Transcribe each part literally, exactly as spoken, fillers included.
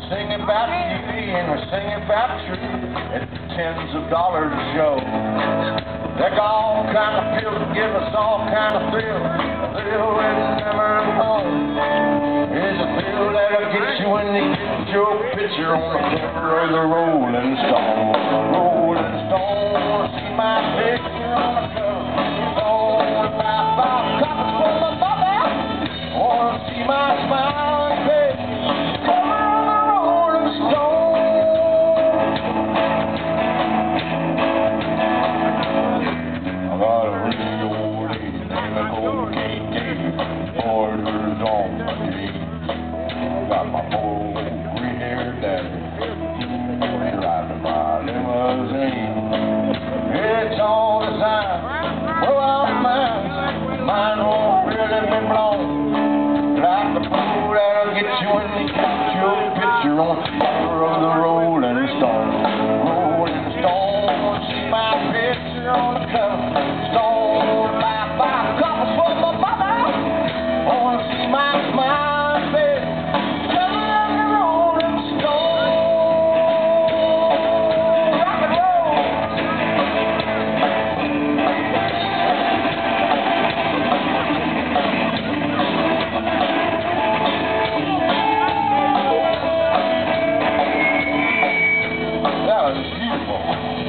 sing about beauty and we sing about truth at tens of dollars a show. They got all kind of pills to give us all kind of thrills. A thrill we've never known is a thrill that'll get you when you get your picture on the cover of the Rolling Stone. Rolling Stone, wanna see my picture on the cover. Wanna buy five copies for my mother. Wanna see my smiling face. Cover on the Rolling Stone. I got a really old lady named Old K K. Orders on my knee. Got my old green-haired daddy driving my limousine. It's all designed for our minds. Mine won't really be blown. Like the fool that'll get you when you got your picture on the cover of the Rolling Stone. Rolling Stone, see my picture on the cover. Stone, buy five copies for my mother. Wanna see my smile face. Cover of the Rolling Stone. Rock and roll. That was beautiful.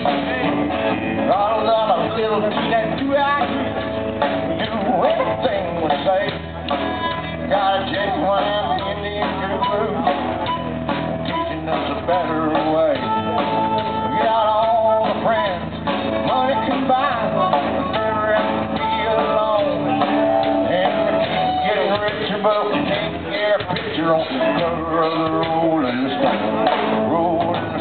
Got a little that do I do everything we say. Got a genuine Indian guru teaching us a better way. We got all the friends money can buy. Never have to be alone. And we keep getting richer, but we can't get a picture on the cover of the Rolling Stone. Rolling